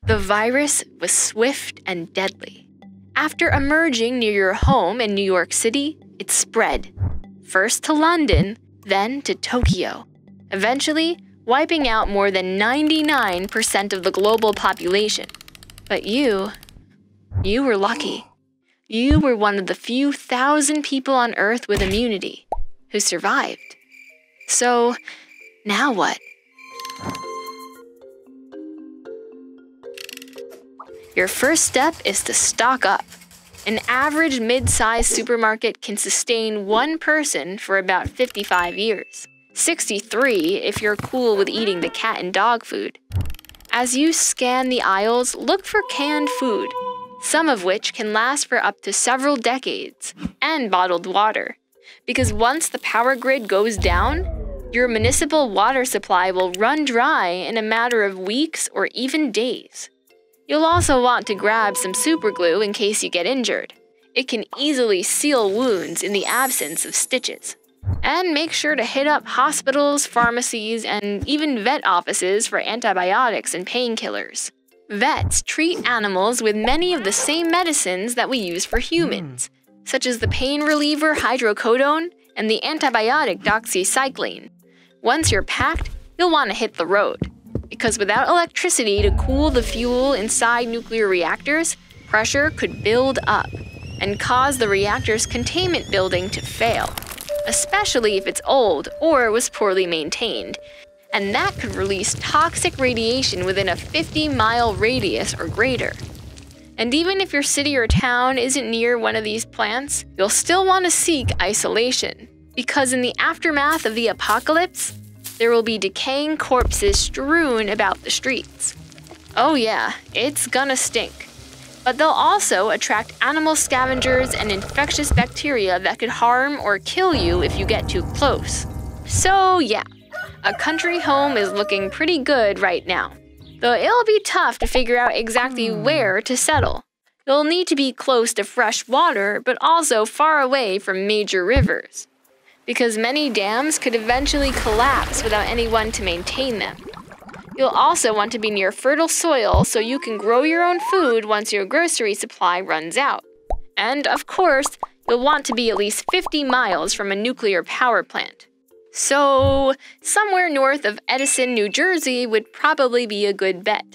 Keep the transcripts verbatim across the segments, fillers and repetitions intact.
The virus was swift and deadly. After emerging near your home in New York City, it spread. First to London, then to Tokyo, eventually wiping out more than ninety-nine percent of the global population. But you, you were lucky. You were one of the few thousand people on Earth with immunity who survived. So, now what? Your first step is to stock up. An average mid-sized supermarket can sustain one person for about fifty-five years. sixty-three if you're cool with eating the cat and dog food. As you scan the aisles, look for canned food, some of which can last for up to several decades, and bottled water. Because once the power grid goes down, your municipal water supply will run dry in a matter of weeks or even days. You'll also want to grab some super glue in case you get injured. It can easily seal wounds in the absence of stitches. And make sure to hit up hospitals, pharmacies, and even vet offices for antibiotics and painkillers. Vets treat animals with many of the same medicines that we use for humans, such as the pain reliever hydrocodone and the antibiotic doxycycline. Once you're packed, you'll want to hit the road. Because without electricity to cool the fuel inside nuclear reactors, pressure could build up and cause the reactor's containment building to fail, especially if it's old or was poorly maintained. And that could release toxic radiation within a fifty mile radius or greater. And even if your city or town isn't near one of these plants, you'll still want to seek isolation. Because in the aftermath of the apocalypse, there will be decaying corpses strewn about the streets. Oh yeah, it's gonna stink. But they'll also attract animal scavengers and infectious bacteria that could harm or kill you if you get too close. So yeah, a country home is looking pretty good right now. Though it'll be tough to figure out exactly where to settle. You'll need to be close to fresh water, but also far away from major rivers. Because many dams could eventually collapse without anyone to maintain them. You'll also want to be near fertile soil so you can grow your own food once your grocery supply runs out. And of course, you'll want to be at least fifty miles from a nuclear power plant. So, somewhere north of Edison, New Jersey would probably be a good bet.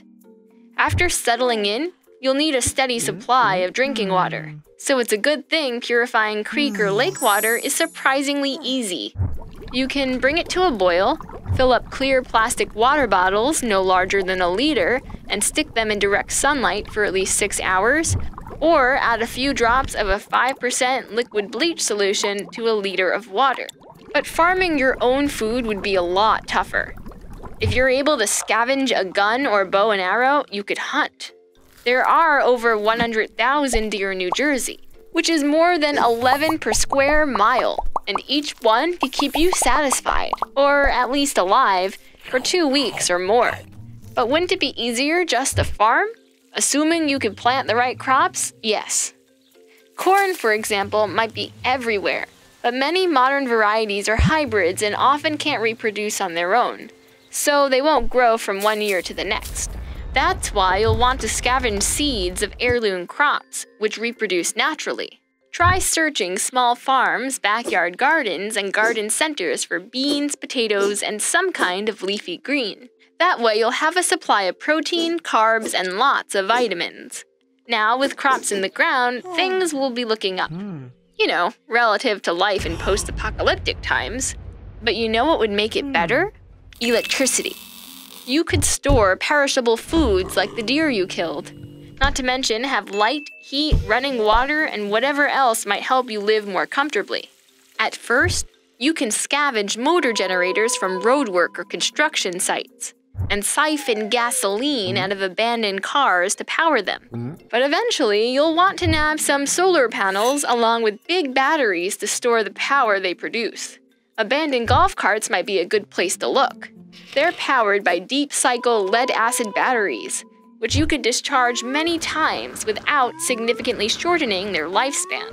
After settling in, you'll need a steady supply of drinking water. So it's a good thing purifying creek or lake water is surprisingly easy. You can bring it to a boil, fill up clear plastic water bottles no larger than a liter, and stick them in direct sunlight for at least six hours, or add a few drops of a five percent liquid bleach solution to a liter of water. But farming your own food would be a lot tougher. If you're able to scavenge a gun or bow and arrow, you could hunt. There are over one hundred thousand deer in New Jersey, which is more than eleven per square mile, and each one could keep you satisfied, or at least alive, for two weeks or more. But wouldn't it be easier just to farm? Assuming you could plant the right crops, yes. Corn, for example, might be everywhere, but many modern varieties are hybrids and often can't reproduce on their own, so they won't grow from one year to the next. That's why you'll want to scavenge seeds of heirloom crops, which reproduce naturally. Try searching small farms, backyard gardens, and garden centers for beans, potatoes, and some kind of leafy green. That way you'll have a supply of protein, carbs, and lots of vitamins. Now, with crops in the ground, things will be looking up. You know, relative to life in post-apocalyptic times. But you know what would make it better? Electricity. You could store perishable foods like the deer you killed. Not to mention have light, heat, running water, and whatever else might help you live more comfortably. At first, you can scavenge motor generators from roadwork or construction sites, and siphon gasoline out of abandoned cars to power them. But eventually, you'll want to nab some solar panels along with big batteries to store the power they produce. Abandoned golf carts might be a good place to look. They're powered by deep-cycle lead-acid batteries, which you could discharge many times without significantly shortening their lifespan.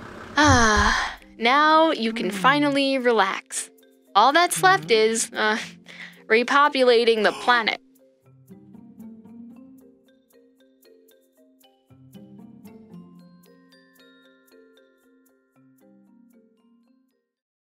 Ah, now you can finally relax. All that's left is, uh, repopulating the planet.